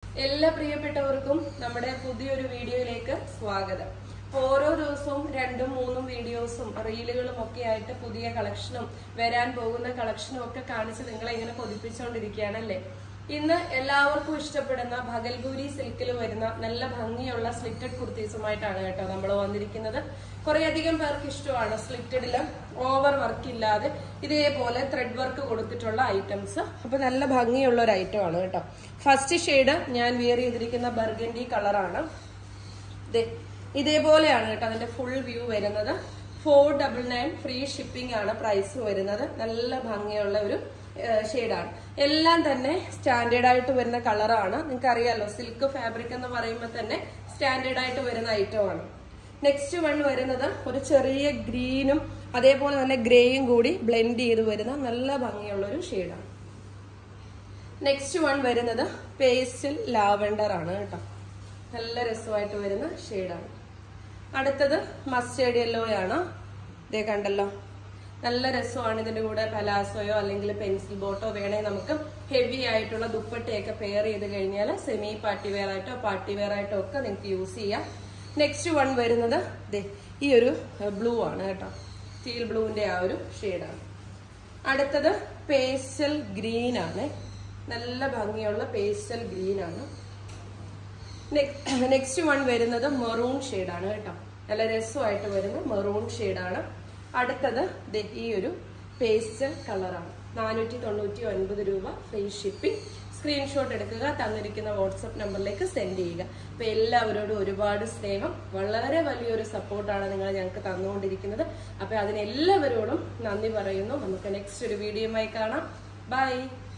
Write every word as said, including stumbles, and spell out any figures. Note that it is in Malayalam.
എല്ലാ പ്രിയപ്പെട്ടവർക്കും നമ്മുടെ പുതിയൊരു വീഡിയോയിലേക്ക് സ്വാഗതം. ഓരോ ദിവസവും രണ്ടും മൂന്നും വീഡിയോസും റീലുകളും ഒക്കെ ആയിട്ട് പുതിയ കളക്ഷനും വരാൻ പോകുന്ന കളക്ഷനും ഒക്കെ കാണിച്ച് നിങ്ങളെ ഇങ്ങനെ കൊതിപ്പിച്ചുകൊണ്ടിരിക്കുകയാണല്ലേ. ഇന്ന് എല്ലാവർക്കും ഇഷ്ടപ്പെടുന്ന ഭഗൽപൂരി സിൽക്കിൽ വരുന്ന നല്ല ഭംഗിയുള്ള സ്ലിറ്റഡ് കുർത്തീസുമായിട്ടാണ് കേട്ടോ നമ്മൾ വന്നിരിക്കുന്നത്. കുറേയധികം പേർക്ക് ഇഷ്ടമാണ് സ്ലിറ്റഡില് ഓവർ വർക്ക് ഇല്ലാതെ ഇതേപോലെ ത്രെഡ് വർക്ക് കൊടുത്തിട്ടുള്ള ഐറ്റംസ്. അപ്പൊ നല്ല ഭംഗിയുള്ള ഒരു ഐറ്റം ആണ് കേട്ടോ. ഫസ്റ്റ് ഷെയ്ഡ് ഞാൻ വിയർ ചെയ്തിരിക്കുന്ന ബർഗൻഡി കളറാണ്. ഇതേപോലെയാണ് കേട്ടോ അതിന്റെ ഫുൾ വ്യൂ വരുന്നത്. Four double nine free shipping ആണ് പ്രൈസ് വരുന്നത്. നല്ല ഭംഗിയുള്ള ഒരു ഷെയ്ഡാണ്. എല്ലാം തന്നെ സ്റ്റാൻഡേർഡ് ആയിട്ട് വരുന്ന കളറാണ്. നിങ്ങൾക്ക് അറിയാലോ സിൽക്ക് ഫാബ്രിക് എന്ന് പറയുമ്പോൾ തന്നെ സ്റ്റാൻഡേർഡ് ആയിട്ട് വരുന്ന ഐറ്റം ആണ്. നെക്സ്റ്റ് വൺ വരുന്നത് ഒരു ചെറിയ ഗ്രീനും അതേപോലെ തന്നെ ഗ്രേയും കൂടി ബ്ലെൻഡ് ചെയ്ത് വരുന്ന നല്ല ഭംഗിയുള്ള ഒരു ഷെയ്ഡാണ്. നെക്സ്റ്റ് വൺ വരുന്നത് പേസ്റ്റൽ ലാവെൻഡർ ആണ് കേട്ടോ. നല്ല രസമായിട്ട് വരുന്ന ഷെയ്ഡാണ്. അടുത്തത് മസ്റ്റേർഡ് യെല്ലോ ആണ്. ഇതേ കണ്ടല്ലോ, നല്ല രസമാണ്. ഇതിന്റെ കൂടെ പലാസോയോ അല്ലെങ്കിൽ പെൻസിൽ ബോട്ടോ വേണമെങ്കിൽ നമുക്ക് ഹെവി ആയിട്ടുള്ള ദുപ്പട്ടയൊക്കെ പെയർ ചെയ്ത് കഴിഞ്ഞാൽ സെമി പാർട്ടി വെയർ ആയിട്ടോ പാർട്ടി വെയർ ആയിട്ടോ ഒക്കെ നിങ്ങൾക്ക് യൂസ് ചെയ്യാം. നെക്സ്റ്റ് വൺ വരുന്നത് ഈ ഒരു ബ്ലൂ ആണ് കേട്ടോ. സ്റ്റീൽ ബ്ലൂവിന്റെ ആ ഒരു ഷെയ്ഡാണ്. അടുത്തത് പേസ്റ്റൽ ഗ്രീൻ ആണ്. നല്ല ഭംഗിയുള്ള പേസ്റ്റൽ ഗ്രീൻ ആണ്. നെക്സ്റ്റ് വൺ വരുന്നത് മെറൂൺ ഷെയ്ഡാണ് കേട്ടോ. നല്ല രസമായിട്ട് വരുന്ന മെറൂൺ ഷെയ്ഡാണ്. അടുത്തത് ഈ ഒരു പേസ്റ്റൽ കളറാണ്. നാനൂറ്റി തൊണ്ണൂറ്റി ഒൻപത് രൂപ ഫ്രീ ഷിപ്പിംഗ്. സ്ക്രീൻഷോട്ട് എടുക്കുക, തന്നിരിക്കുന്ന വാട്സപ്പ് നമ്പറിലേക്ക് സെൻഡ് ചെയ്യുക. അപ്പൊ എല്ലാവരോടും ഒരുപാട് സ്നേഹം, വളരെ വലിയൊരു സപ്പോർട്ടാണ് നിങ്ങൾ ഞങ്ങൾക്ക് തന്നുകൊണ്ടിരിക്കുന്നത്. അപ്പൊ അതിനെല്ലാവരോടും നന്ദി പറയുന്നു. നമുക്ക് നെക്സ്റ്റ് ഒരു വീഡിയോയുമായി കാണാം. ബൈ.